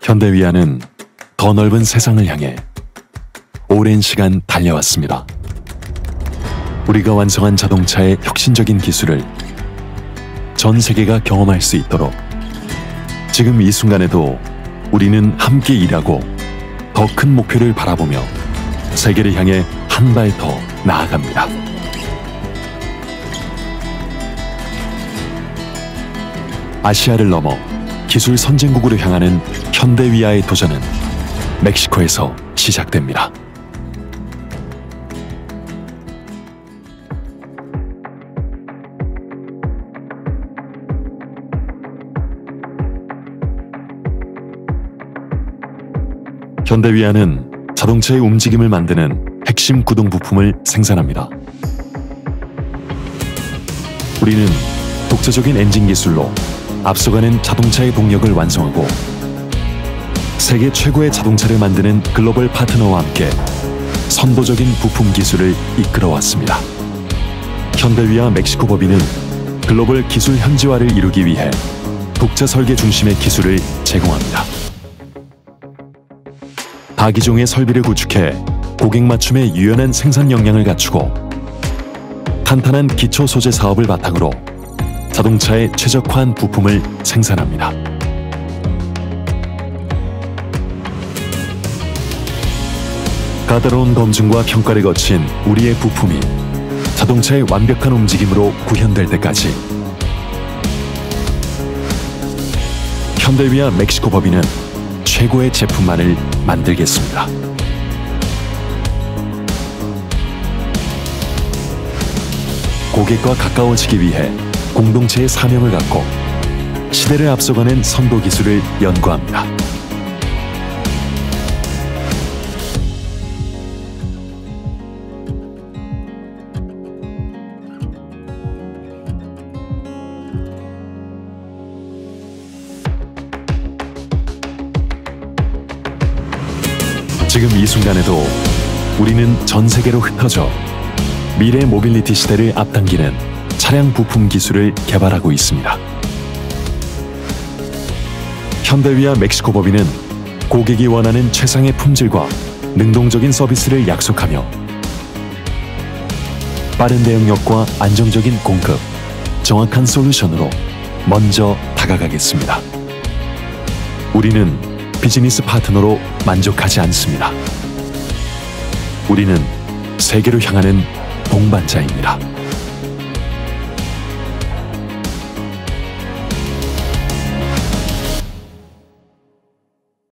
현대위아는 더 넓은 세상을 향해 오랜 시간 달려왔습니다. 우리가 완성한 자동차의 혁신적인 기술을 전 세계가 경험할 수 있도록 지금 이 순간에도 우리는 함께 일하고 더 큰 목표를 바라보며 세계를 향해 한 발 더 나아갑니다. 아시아를 넘어 기술 선진국으로 향하는 현대위아의 도전은 멕시코에서 시작됩니다. 현대위아는 자동차의 움직임을 만드는 핵심 구동 부품을 생산합니다. 우리는 독자적인 엔진 기술로 앞서가는 자동차의 동력을 완성하고 세계 최고의 자동차를 만드는 글로벌 파트너와 함께 선도적인 부품 기술을 이끌어왔습니다. 현대위아 멕시코 법인은 글로벌 기술 현지화를 이루기 위해 독자 설계 중심의 기술을 제공합니다. 다기종의 설비를 구축해 고객 맞춤의 유연한 생산 역량을 갖추고 탄탄한 기초 소재 사업을 바탕으로 자동차에 최적화한 부품을 생산합니다. 까다로운 검증과 평가를 거친 우리의 부품이 자동차의 완벽한 움직임으로 구현될 때까지 현대위아 멕시코 법인은 최고의 제품만을 만들겠습니다. 고객과 가까워지기 위해 공동체의 사명을 갖고 시대를 앞서가는 선도 기술을 연구합니다. 지금 이 순간에도 우리는 전 세계로 흩어져 미래 모빌리티 시대를 앞당기는 차량 부품 기술을 개발하고 있습니다. 현대위아 멕시코 법인은 고객이 원하는 최상의 품질과 능동적인 서비스를 약속하며 빠른 대응력과 안정적인 공급, 정확한 솔루션으로 먼저 다가가겠습니다. 우리는 비즈니스 파트너로 만족하지 않습니다. 우리는 세계로 향하는 동반자입니다.